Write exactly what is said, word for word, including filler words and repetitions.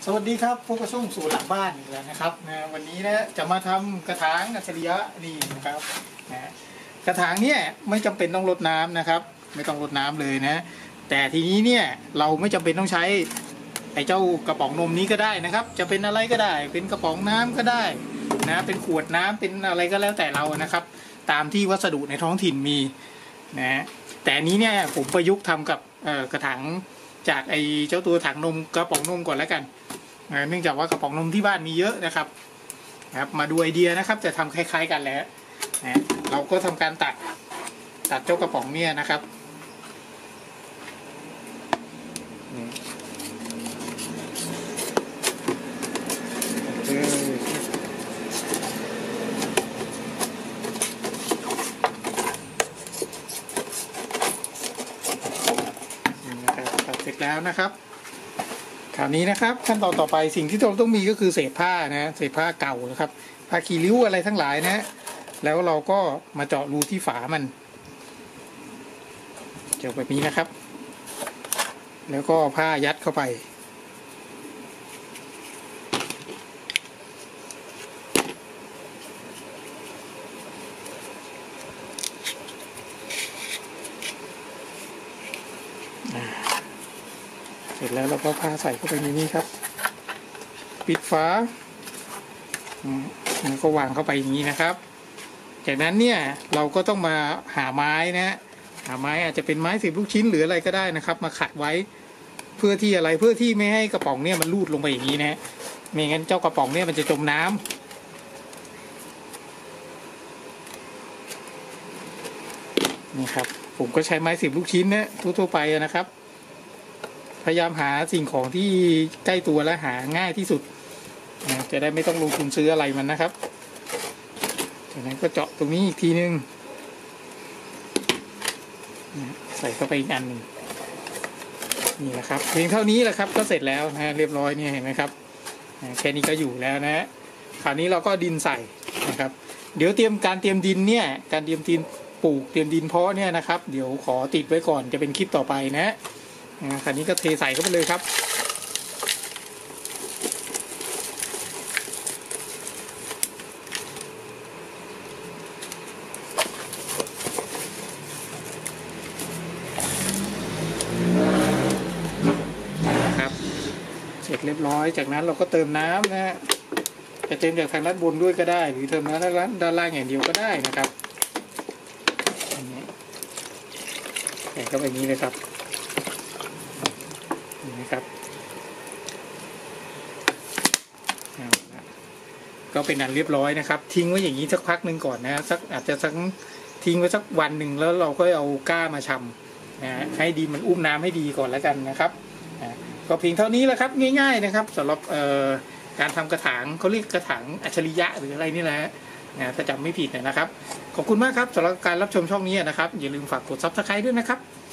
สวัสดีครับพวกกระส่งสู่หลังบ้านอีกแล้วนะครับนะวันนี้นะจะมาทำกระถางอัจฉริยะนี่นะครับนะกระถางเนี่ยไม่จำเป็นต้องรดน้ำนะครับไม่ต้องรดน้ำเลยนะแต่ทีนี้เนี่ยเราไม่จำเป็นต้องใช้ไอ้เจ้ากระป๋องนมนี้ก็ได้นะครับจะเป็นอะไรก็ได้เป็นกระป๋องน้ำก็ได้นะเป็นขวดน้ำเป็นอะไรก็แล้วแต่เรานะครับตามที่วัสดุในท้องถิ่นมีนะแต่นี้เนี่ยผมประยุกต์ทำกับกระถางจากไอ้เจ้าตัวถังนมกระป๋องนมก่อนแล้วกันเนื่องจากว่ากระป๋องนมที่บ้านมีเยอะนะครับครับมาดูไอเดียนะครับจะทำคล้ายๆกันแล้วนะเราก็ทำการตัดตัดเจ้ากระป๋องเนี่ยนะครับตัดเสร็จแล้วนะครับคราวนี้นะครับขั้นตอนต่อไปสิ่งที่เราต้องมีก็คือเศษผ้านะเศษผ้าเก่านะครับผ้าคีริ้วอะไรทั้งหลายนะแล้วเราก็มาเจาะรูที่ฝามันเจาะแบบนี้นะครับแล้วก็ผ้ายัดเข้าไปเสร็จแล้วเราก็ผ้าใส่เข้าไปในนี้ครับปิดฝาแล้วก็วางเข้าไปอย่างนี้นะครับจากนั้นเนี่ยเราก็ต้องมาหาไม้นะหาไม้อาจจะเป็นไม้สิบลูกชิ้นหรืออะไรก็ได้นะครับมาขัดไว้เพื่อที่อะไรเพื่อที่ไม่ให้กระป๋องเนี่ยมันลูดลงไปอย่างนี้นะไม่งั้นเจ้ากระป๋องเนี่ยมันจะจมน้ำนี่ครับผมก็ใช้ไม้สิบลูกชิ้นนะทั่วๆไปนะครับพยายามหาสิ่งของที่ใกล้ตัวและหาง่ายที่สุดจะได้ไม่ต้องลงทุนซื้ออะไรมันนะครับจากนั้นก็เจาะตรงนี้อีกทีนึงใส่เข้าไปอีกอันหนึ่งนี่แหละครับเพียงเท่านี้แหละครับก็เสร็จแล้วนะเรียบร้อยเนี่ยเห็นไหมครับแค่นี้ก็อยู่แล้วนะคราวนี้เราก็ดินใส่นะครับเดี๋ยวเตรียมการเตรียมดินเนี่ยการเตรียมดินปลูกเตรียมดินเพาะเนี่ยนะครับเดี๋ยวขอติดไว้ก่อนจะเป็นคลิปต่อไปนะคราวนี้ก็เทใส่เข้าไปเลยครับนะครับเสร็จเรียบร้อยจากนั้นเราก็เติมน้ำนะฮะจะเติมจากทางด้านบนด้วยก็ได้หรือเติมน้ำด้านด้านล่างอย่างเดียวก็ได้นะครับใส่เข้าไปนี้เลยครับนะครับก็เป็นอันเรียบร้อยนะครับทิ้งไว้อย่างนี้สักพักหนึ่งก่อนนะสักอาจจะสักทิ้งไว้สักวันหนึ่งแล้วเราก็เอาก้ามาชำนะให้ดีมันอุ้มน้ำให้ดีก่อนแล้วกันนะครับก็เพียงเท่านี้แหละครับง่ายๆนะครับสำหรับการทำกระถางเขาเรียกกระถางอัจฉริยะหรืออะไรนี่แหละนะถ้าจำไม่ผิดนะครับขอบคุณมากครับสำหรับการรับชมช่องนี้นะครับอย่าลืมฝากกดซับสไครบ์ด้วยนะครับ